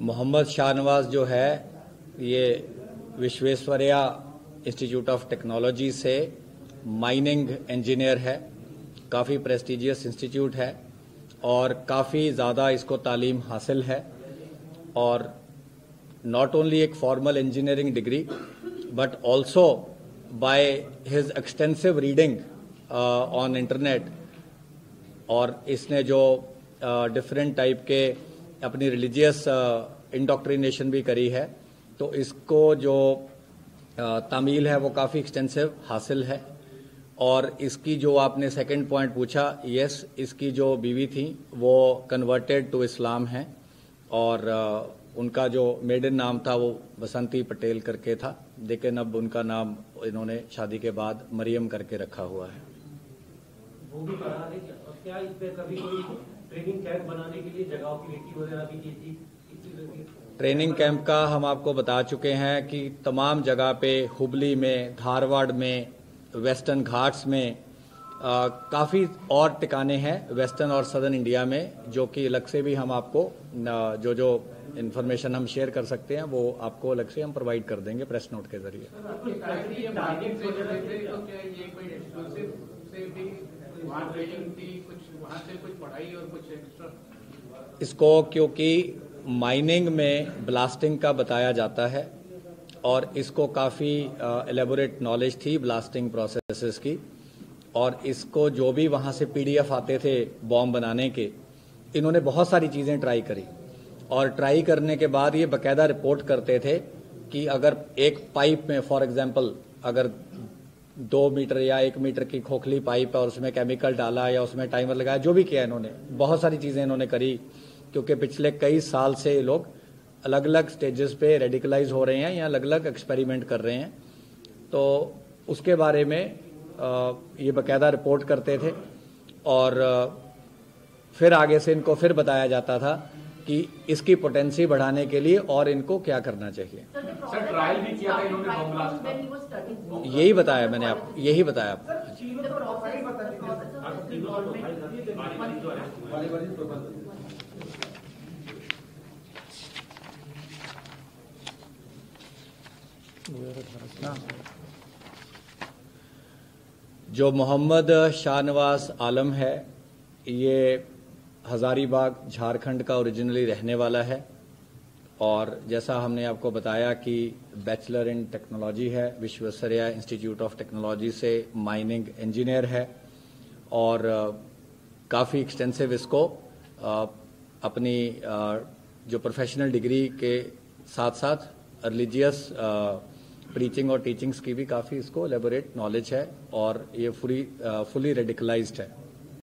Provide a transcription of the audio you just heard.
मोहम्मद शाहनवाज जो है ये विश्वेश्वरैया इंस्टीट्यूट ऑफ टेक्नोलॉजी से माइनिंग इंजीनियर है। काफ़ी प्रेस्टिजियस इंस्टीट्यूट है और काफ़ी ज़्यादा इसको तालीम हासिल है और नॉट ओनली एक formal engineering degree but also by his extensive reading on internet. और इसने जो डिफरेंट टाइप के अपनी रिलीजियस इंडोक्ट्रिनेशन भी करी है, तो इसको जो तामील है वो काफ़ी एक्सटेंसिव हासिल है। और इसकी जो आपने सेकंड पॉइंट पूछा, यस, इसकी जो बीवी थी वो कन्वर्टेड टू इस्लाम है और उनका जो मेडन नाम था वो बसंती पटेल करके था, लेकिन अब उनका नाम इन्होंने शादी के बाद मरियम करके रखा हुआ है। वो भी पढ़ा है क्या? इस पे कभी कोई ट्रेनिंग कैंप बनाने के लिए जगहों की नीति वगैरह भी की थी? ट्रेनिंग कैंप का हम आपको बता चुके हैं कि तमाम जगह पे, हुबली में, धारवाड़ में, वेस्टर्न घाट्स में काफ़ी और टिकाने हैं वेस्टर्न और सदर्न इंडिया में, जो कि अलग से भी हम आपको जो इन्फॉर्मेशन हम शेयर कर सकते हैं वो आपको अलग से हम प्रोवाइड कर देंगे प्रेस नोट के जरिए। इसको क्योंकि माइनिंग में ब्लास्टिंग का बताया जाता है और इसको काफ़ी एलेबोरेट नॉलेज थी ब्लास्टिंग प्रोसेसेस की, और इसको जो भी वहाँ से पीडीएफ आते थे बॉम्ब बनाने के, इन्होंने बहुत सारी चीज़ें ट्राई करी और ट्राई करने के बाद ये बाकायदा रिपोर्ट करते थे कि अगर एक पाइप में फॉर एग्जांपल अगर 2 मीटर या 1 मीटर की खोखली पाइप है और उसमें केमिकल डाला या उसमें टाइमर लगाया, जो भी किया इन्होंने, बहुत सारी चीज़ें इन्होंने करी, क्योंकि पिछले कई साल से ये लोग अलग अलग स्टेजेस पे रेडिकलाइज हो रहे हैं या अलग अलग एक्सपेरिमेंट कर रहे हैं। तो उसके बारे में ये बाकायदा रिपोर्ट करते थे और फिर आगे से इनको फिर बताया जाता था कि इसकी पोटेंसी बढ़ाने के लिए और इनको क्या करना चाहिए। सर, ट्रायल भी किया था इन्होंने बम ब्लास्ट का? यही बताया मैंने आपको, यही बताया आपको। जो मोहम्मद शाहनवाज आलम है, ये हजारीबाग झारखंड का ओरिजिनली रहने वाला है और जैसा हमने आपको बताया कि बैचलर इन टेक्नोलॉजी है, विश्वेश्वरैया इंस्टीट्यूट ऑफ टेक्नोलॉजी से माइनिंग इंजीनियर है और काफ़ी एक्सटेंसिव इसको अपनी जो प्रोफेशनल डिग्री के साथ साथ रिलीजियस प्रीचिंग और टीचिंग्स की भी काफ़ी इसको एलेबोरेट नॉलेज है और ये फुली रेडिकलाइज्ड है।